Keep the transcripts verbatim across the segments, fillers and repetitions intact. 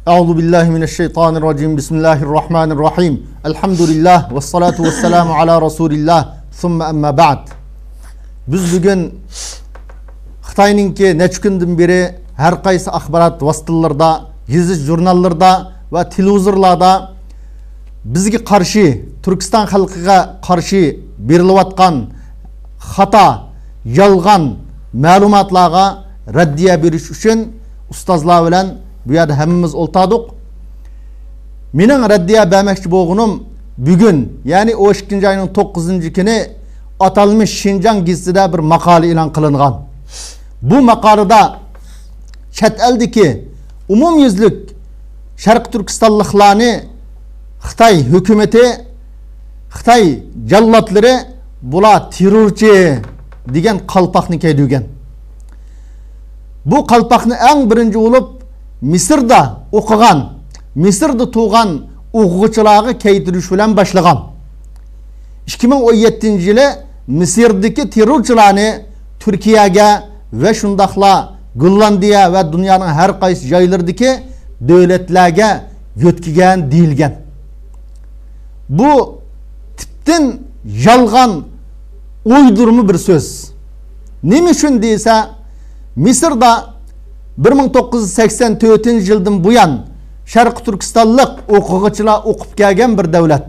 Euzu billahi mineşşeytanirracim. Bismillahirrahmanirrahim. Elhamdülillah ve salatu vesselamu ala Resulillah. Summa amma ba'd. Biz bugün Xitayninki neç gündün beri her qaysı axbarat vasıtalarında, gizli jurnallarda ve televizorlarda bizge qarşı, Türkistan xalqiga qarşı berilayotgan xata, yalgan ma'lumotlarga raddiya berish uchun ustozlar bilan bu yerda hammamiz o'ltadik. Mening raddiya bermoqchi bo'lganim bugun, ya'ni on ikkinchi ayning to'qqizinchi kuni atalmış Şinjan gazetida bir maqola e'lon qilingan. Bu maqolada chet eldagi umumyuzlik Sharq Turkistonliklarni Xitoy hukumati, Xitoy jallotlari bular terrorchi degan qalpoqni kiydirgan. Bu qalpoqni eng birinchi bo'lib Misrda o'qigan, Misrda tug'an o'quvchilarga kiytirish bilan boshlagan. ikki ming o'n yettinchi yili Misrdagi terrorchilarni Turkiyaga va shundaqla Gollandiya va dunyoning har qaysi joylaridagi davlatlarga yo'tkigan deyilgan. Bu tipdan yolg'on uydurma bir so'z. Nima uchun desa, Misrda bir ming to'qqiz yuz sakson to'rtinchi yildan buyon Sharq Turkistonlik o'quvchilar o'qib kelgan bir davlat.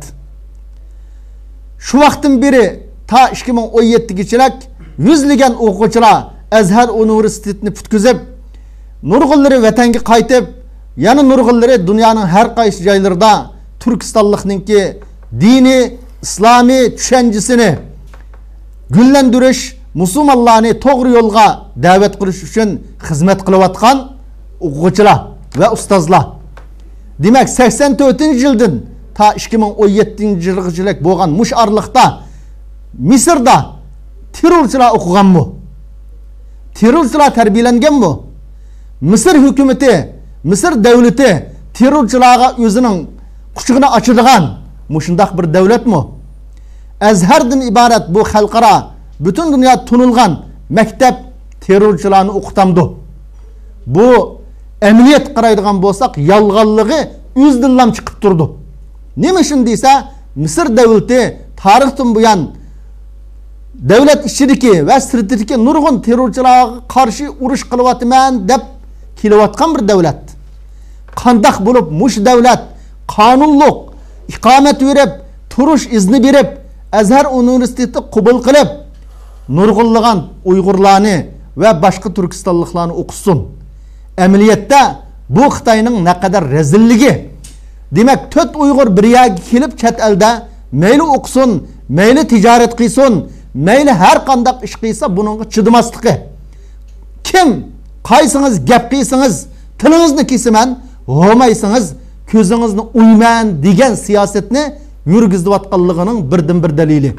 Shu vaqtdan beri ta ikki ming o'n yettigacha yuzlagan o'quvchilar Azhar universitetini putkizib, nurg'unlari vatanga qaytib, yana nurg'unlari dunyoning har qaysi joylarida Turkistonlikninki dini, islomiy tushanchisini gullantirish, musulmonlarni to'g'ri yo'lga da'vat qilish uchun xizmat qilayotgan o'quvchilar va ustozlar. Demak, sakson to'rtinchi yildan ta ikki ming o'n yettinchi yilgacha bo'lgan mush orliqda Misrda terrorchilar o'qiganmi? Terrorchilar tarbiyalanganmi? Misr hukumati, Misr davlati terrorchilarga o'zining quchog'ini ochadigan mushundaq bir davlatmi? Azhardan iborat bu xalqaro bütün dünya tunulgan mektep terrorchilarni o'qitamdi. Bu emniyet qaraydigan bo'lsak, yolg'onligi o'zdidan chiqib turdi. Nima uchun desa, Misr davlati tarixdan buyon davlat ichidagi va sirtidagi nurg'un terrorchilarga qarshi urush qilyapman deb kelayotgan bir davlat. Qandaq bo'lib mush davlat qonunliq iqomat berib, turish izni berib, Azhar universiteti qabul qilib, nurg'unlagan Uyg'urlarni va boshqa Turkistonliklarni o'qisin. Amaliyotda bu Xitoyning naqadar rezilligi. Demak, to'rt Uyg'ur bir yerga kelib chet elda mayli o'qisin, mayli tijorat qilsin, mayli har qanday ish qilsa buningga chidamaslikki. Kim qaysingiz gap qilsangiz, tilingizni kesiman, olmaysangiz ko'zingizni uyman degan siyosatni yurgizayotganligining birdan bir dalili.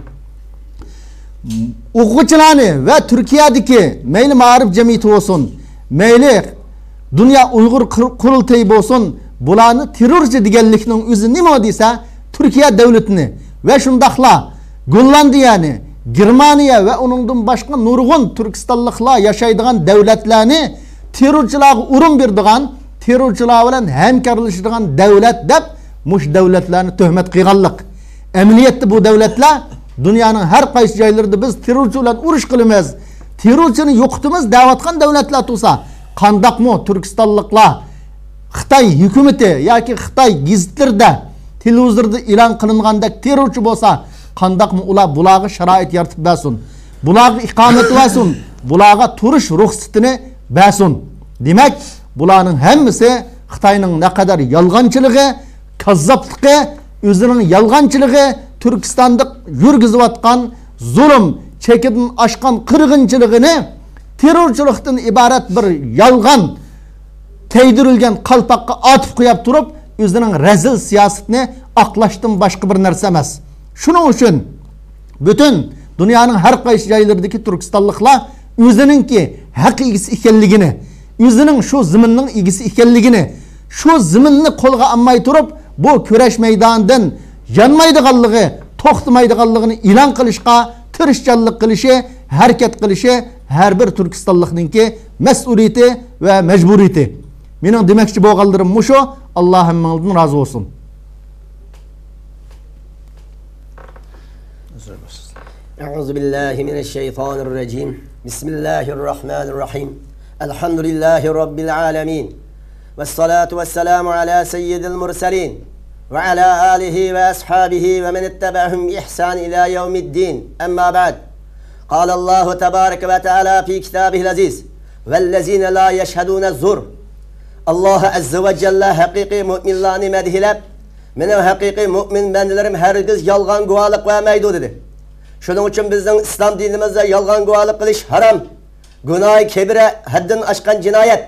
O'quvchilarni va Turkiyadagi mayli ma'rif jamiyati bo'lsin, mayli dunyo Uyg'ur qurultayi bo'lsin, bularni terrorchi deganlikning o'zi nima desa, Turkiya davlatini va shundaqla Gollandiyani, Germaniya va uningdan boshqa nurg'un Turkistonliklar yashaydigan davlatlarni terrorchilarga urum berdigan, terrorchilar bilan hamkorlashadigan davlat deb mush davlatlarni tuhmat qilganlik. Amaliyotda bu davlatlar dunyoning har qaysi joylarida biz terrorchi bilan urush qilamiz, terrorchini yo'qitamiz deyotgan davlatlar tursa, qandaqmi Turkistonliklar Xitoy hukumati yoki Xitoy gazetlarida, televizorda e'lon qilingandek terrorchi bo'lsa, qandaqmi ular bularga sharoit yaratib bersin, bularga iqomat bersin, bularga turish ruxsatini bersin. Demak, bularning hammasi Xitoyning naqadar yolg'onchiligi, kazzobligi, o'zining yolg'onchiligi, Turkistonda yurgizayotgan zulm, chekidan oshgan qirg'inchiligini terrorchilikdan iborat bir yolg'on kiydirilgan qalpoqqa otib qo'yib turib, o'zining razil siyosatini oqlashdan boshqa bir narsa emas. Shuning uchun butun dunyoning har qaysi joylaridagi Turkistonliklar o'zininki haq egisi ekanligini, o'zining shu zaminning egisi ekanligini, shu zaminni qo'lga olmay turib, bu kurash maydonidan yanmaydiganligi, to'xtamaydiganligini e'lon qilishga tirishchanlik qilishi, harakat qilishi har bir Turkistonlikninki mas'uliyati va majburiyati. Mening demekçi bolganlarım muşo. Allah hemmanızdan razı olsun. Euzu billahi mineşşeytanirracim. Bismillahirrahmanirrahim. Elhamdülillahi rabbil alamin. Vessalatu vesselamu ala seyyidil murselin ve ala alihi ve ashabihi ve men ittaba'ahum bi ihsan ila yevmiddin. Emma ba'd. قال الله تبارك وتعالى في كتابه العزيز والذين لا يشهدون الزور. Allah azze ve celle hakiki müminlerini medhilep menin hakiki mümin bendilerim hergiz yalgan guvalık vermeydi dedi. Şunun için bizden İslam dinimizde yalgan guvalık kılış haram. Günah-ı kebire haddini aşkan cinayet.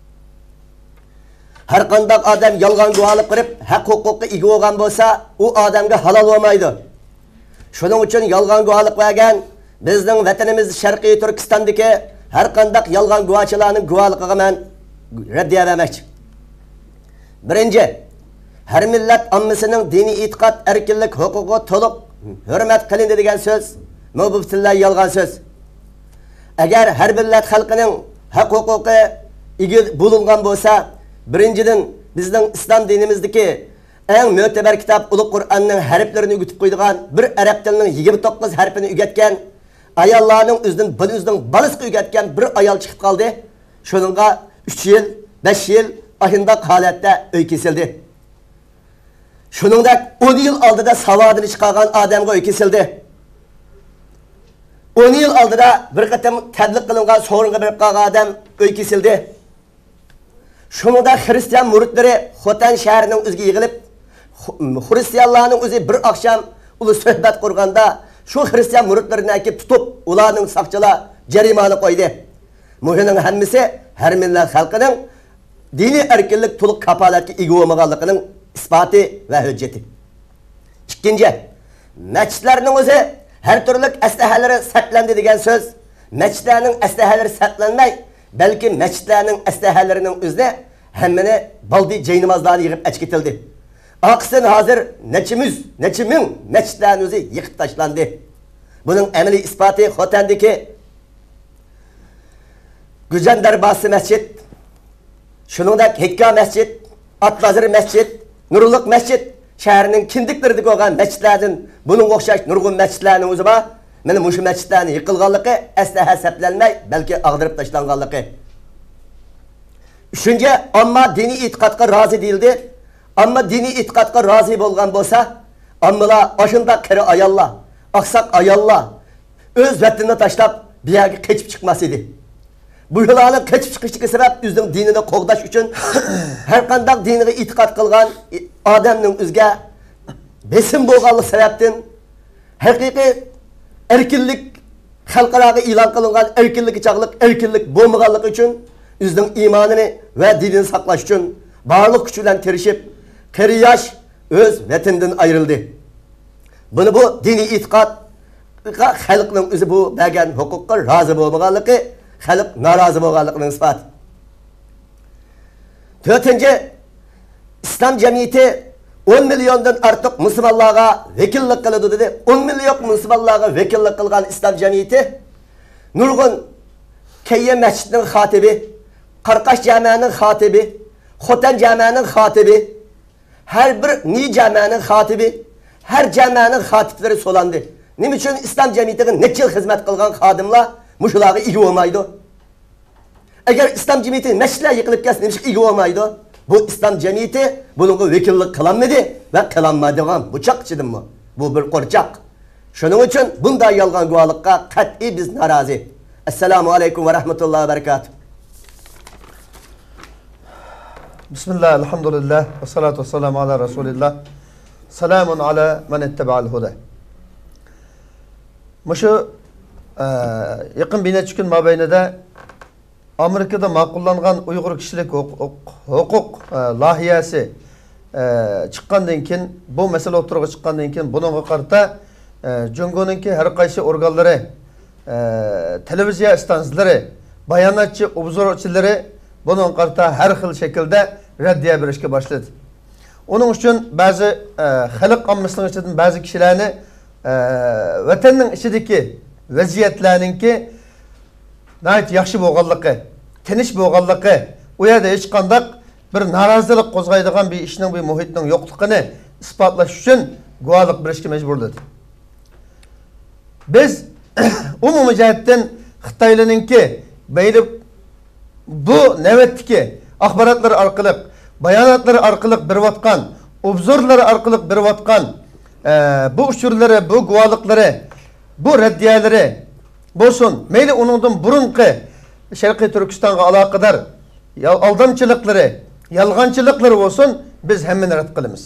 Her kandak adam yalgan guvalık kırıp hak hukuku igi olgan bolsa o adamga halal olmaydı. Şunun için yalgan guvalık vergen bizden vatanimiz Şarkı Türkistan'daki her kandak yalgan guvaçılarının guvalıkıga men reddiye vermek. Birinci, her millet ammisinin dini itikat, erkinlik, hukuku, toluk, hürmet kılındı degan söz, mübtillah yalgan söz. Eğer her millet halkının hak hukuku igi bulungan bolsa, birinciden bizden İslam dinimizdeki en müteber kitap Ulu Kur'an'ın harflerini ügütüp koyduğun bir Arap dilinin yigirme to'qqiz harfini ügetken, ayallarının üzden, bir üzden balıskı ügetken bir ayal çıkıp kaldı. Şununla üç yıl, beş yıl ahındak halette öy kesildi. Şununla on yıl aldıda savadını çıkargan adamga öy kesildi. on yıl aldıda bir kıtım tedlik kılıngan sorunga bir kalgan adam öy kesildi. Şununla Hristiyan muritleri Xotan şehrinin üzgü yığılıp Hristiyanlarının özü bir akşam ulu sohbet kurganda şu Hristiyan muritlerini ekip tutup ularının sakçıla cerimani koydu. Muhinin hemmisi her millet halkının dini erkinlik tuluk kapalatki igi olmaganlığının ispatı ve hücceti. İkinci, meçitlerinin özü her türlük eslehaları saklandı degan söz, meçitlerinin eslehaları saklanmay, belki meçitlerinin eslehalarının özüne hemmini baldi ceynimazlarını yığıp eçkitildi. Aksın hazır neçimiz, neçimin meçitlerinin özü yıkıp taşlandı. Bunun emeli ispatı Xotan'daki Güzen Derbası Mescid, şunundak Hikka Mescid, Atlazır Mescid, Nuruluk Mescid, şehrinin kindiklerdik olan mescidlerden bunun okşaş nurgun mescidlerinin özü var. Benim muşu mescidlerinin yıkılganlığı esleha seplenmey, belki ağdırıp taşlanganlığı. Üçüncü, amma dini itikatka razı değildi. Amma dini itikatka razı bolgan bolsa, ammala başında kere ayalla, aksak ayalla, öz vatanını taşlap bir yerge keçip çıkmasıydı. Bu yılanın keçip çıkıştığı sebep üzüm dinini qoğdaş üçün her kandak dinine itikat kılgan adamның üzge besim bolganlık sebepten hakiki erkinlik halkarağı ilan kılıngan erkinlik çağlık erkinlik bolmaganlık üçün üzüm imanını ve dinini saklaş üçün bağırlık küçülen terişip keriyaş öz vatandan ayrıldı. Bunu bu dini itikat halkның özü bu bəgən hukukka razı bolmaganlığı halk narazı bolganlığının ispatı. Dördüncü, İslam cemiyeti on milyondan artık Müslümanlığa vekillik kılıdı dedi. on milyon Müslümanlığa vekillik kılgan İslam cemiyeti nurgun Keyye Mescidinin hatibi, Karkaş Camii'nin hatibi, Xotan Camii'nin hatibi, her bir ni camiinin hatibi, her camiinin hatipleri solandı. Nim için İslam cemiyetinin neçe yıl hizmet kılgan kadımla muşulağı iyi olmaydı. Eğer İslam cemiyeti meşler yıkılıp gelsin demiş iyi olmaydı. Bu İslam cemiyeti bunun vekillik kılanmadı ve kılanmadı. Bu çakçıdır mı? Bu bir korçak. Şunun için bunda yalgan guvalıkka kat'i biz narazı. Esselamu aleyküm ve rahmetullahi ve berekatuhu. Bismillah, elhamdülillah, ve salatu ve selamu ala Resulillah. Selamun ala men etteba'al huda. Muşu yakın bir neçə gün mabeynede Amerika'da makullangan Uygur kişilik hukuk, hukuk e, lahiyesi e, çıkkandan keyin bu mesele oturuğa çıkkandan keyin bunun qarta e, Cungo'nunki her qaysı organları e, televiziya istansiyalari bayanatçı obzorchileri bunun qarta her xil şekilde reddiye berishga başladı. Onun için bazı e, halk ammasining ichidan bazı kişilerini e, vatanning ichidagi vaziyatlarninki nayt yaxshi bo'lganligi, tinch bo'lganligi, u yerda hech qanday bir norozilik qo'zg'aydigan bir ishning bir muhitning yo'qligini isbotlash uchun guvohlik berishga majburladi. Biz umumiy jihatdan Xitoylarningki mayli bu navbatdagi axborotlar orqali, bayonotlar orqali berayotgan, obzorlar orqali berayotgan e, bu uchurlari, bu guvohliklari, bu raddiyalari bo'lsin, mayli uningdan burunqi Sharqiy Turkistonga aloqador aldamchiliklari, yolg'onchiliklari bo'lsin, biz hammani rad qilamiz.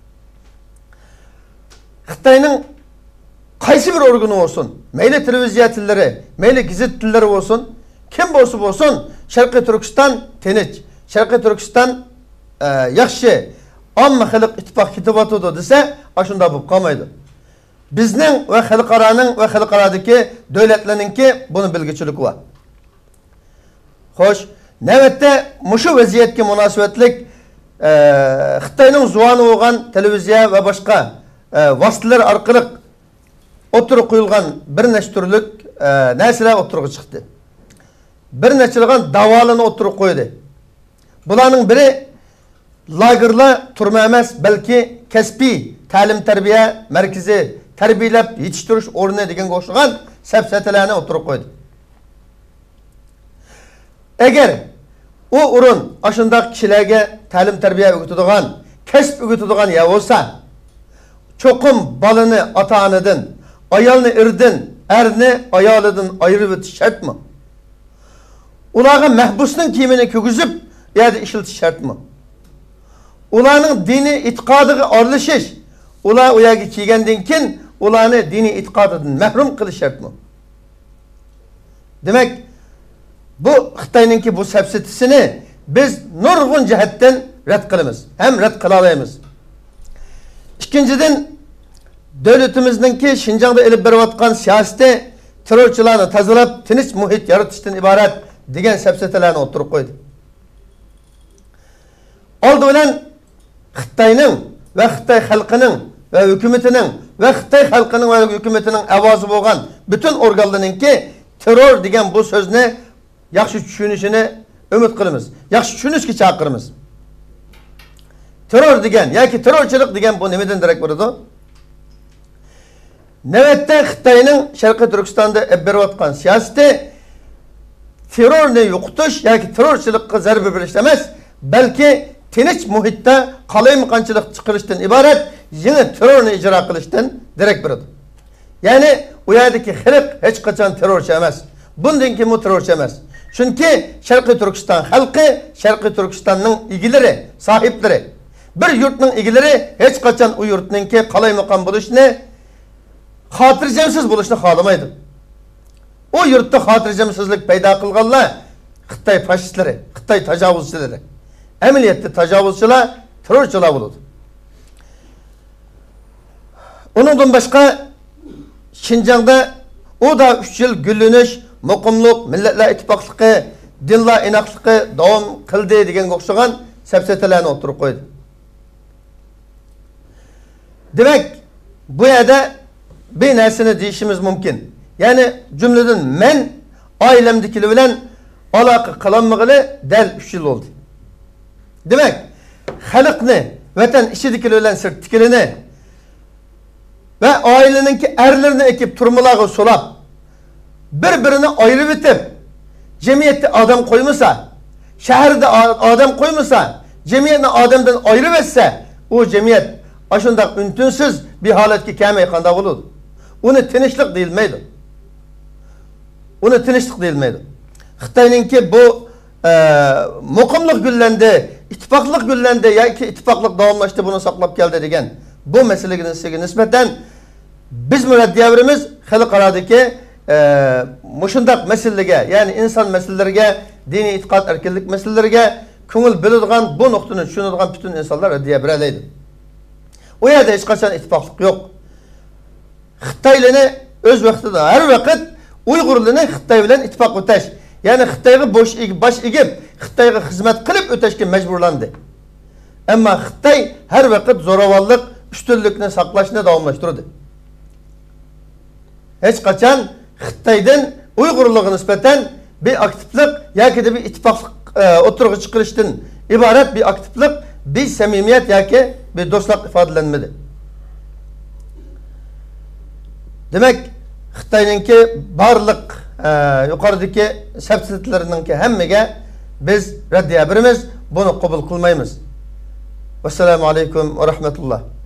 Xitoyning qaysi bir organi olsun, mayli televiziya tillari, mayli gazet tillari olsun, kim bo'lsa bo'lsin, Sharqiy Turkiston tinch, Sharqiy Turkiston e, yaxshi, omma xalq ittifoq ketibyotdi desa, ashunda bo'lib qolmaydi. Bizning va xalqaroning va xalqarodagi davlatlarningki buni bilgichilik bor. Xo'sh, navbatda mushu vaziyatga munosabatlik e, Xitoyning zuoni bo'lgan televiziya va boshqa e, vositalar orqali o'tirib qo'yilgan bir nechta turlik e, narsalar o'tirib chiqdi. Bir nechilgan davolini o'tirib qo'ydi. Bularning biri lagerlar turma emas, balki kasbiy ta'lim tarbiya markazi, tarbiyalab yetishtirish o'rni degan o'xshagan safsatalarni o'tirib qo'ydi. Agar u o'rin ashundaq kishilarga ta'lim tarbiya o'rgatadigan, kasb o'rgatadigan ya bo'lsa, cho'qim bolani ota-onadan, ayolni erdan, erni ayolidan ayirib o'tish shartmi? Ularga mahbusning kiyimini ko'gizib, yerda ishiltish shartmi? Ularning diniy e'tiqodiga aralashish, ular u yerga kelgandan keyin ularni diniy e'tiqodidan mahrum qilish shartmi? Demak, bu Xitoyningki bu safsatisini biz nurg'un jihatdan rad qilamiz, ham rad qila olamiz. Ikkinchidan, davlatimizningki Xinjiangda elib berayotgan siyosati terrorchilarni tozalab, tinch muhit yaratishdan iborat degan safsatalarni o'tirib qo'ydi. Oldi bilan Xitoyning va Xitoy xalqining va hukumatining va Xitoy xalqining va hukumatining ovozi bo'lgan butun organlarningki terror degan bu so'zni yaxshi tushunishini umid qilamiz. Yaxshi tushunishga chaqiramiz. Terror degan yoki terrorchilik degan bu nimadan darak beradi? Navbatda Xitoyning Sharqiy Turkistonda olib berayotgan siyosati terrorni yo'qotish yoki terrorchilikqa zarba berish emas, balki tinch muhitda qalaymiqanchilik chiqarishdan iborat yangi terrorni ijro qilishdan darak beradi. Ya'ni u yerdagi xalq hech qachon terrorchi emas. Bundan keyin bu terrorchi emas. Chunki Sharqiy Turkiston xalqi, Sharqiy Turkistonning egilari, sohiblari, bir yurtning egilari hech qachon u yurtningki qalaymiqan bo'lishni, xotirjamsiz bo'lishni xohlamaydi. O yurtda xotirjamsizlik paydo qilganlar Xitoy fashistlari, Xitoy tajovuzchilari. Amaliyotda tajovuzchilar terrorchilar bo'ladi. Uningdan boshqa Xinjiangda o da uch yil gullanish, muqimlik, millatlar ittifoqligi, dinlar inoqligi davom qildi degan o'xshagan safsatalarni o'tirib qo'ydi. Demak, bu yerda bir narsani deyishimiz mumkin. Ya'ni jumladan men oilamdagilar bilan aloqa qilolmag'ili dal uch yil bo'ldi. Demak, xalqni, vatan ichidagilar bilan sirtdagilarni va oilaningki erlarini ekib turmalarga solab, bir-birini ayirib etib, jamiyatda odam qo'ymasa, shaharda odam qo'ymasa, jamiyatni odamdan ayirib etsa, u jamiyat ashundaq untinsiz bir holatga kelmay qanday bo'ladi? Uni tinchlik deyilmaydi. Uni tinchlik deyilmaydi. Xitoyningki bu e, muqimlik gullandi, ittifoqlik gullandi yoki ittifoqlik davomlashdi, buni saqlab keldi degan bu masalaga nisbatan biz muraddiylarimiz xalqarodagi e, mushundaq masalaga, ya'ni inson masalalariga, diniy e'tiqod erkinlik masalalariga ko'ngil biladigan, bu nuqtani tushunadigan butun insonlar raddiya beradi. U yerda hech qachon ittifoqlik yo'q. Xitoylarni o'z vaqtida har vaqt Uyg'urlarni Xitoy bilan ittifoq o'tash, ya'ni Xitoyga bosh egib, bosh egib, Xitoyga xizmat qilib o'tashga majburlandi. Ammo Xitoy har vaqt zo'ravonlik, ustunlikni saqlashni davomlashtirdi. Hech qachon Xitoydan Uyg'urlarga nisbatan bir aktivlik yoki bir ittifoqlik e, o'tirg'i chiqarishdan ibaret bir aktiflik, bir samimiyet yoki bir dostluk ifodalanmadi. Demek Xitoyninki barliq yuqoridagi subsidiyalarninki hammaga biz raddiya beramiz, buni qabul qilmaymiz. Assalomu alaykum va rahmatulloh.